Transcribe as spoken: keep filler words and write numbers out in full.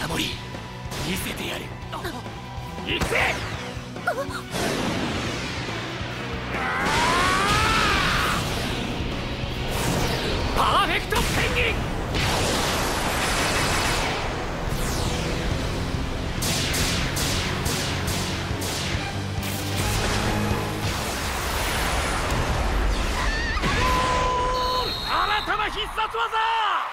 金森、見せてやる。行くぜ。パーフェクトペンギン。新たな必殺技。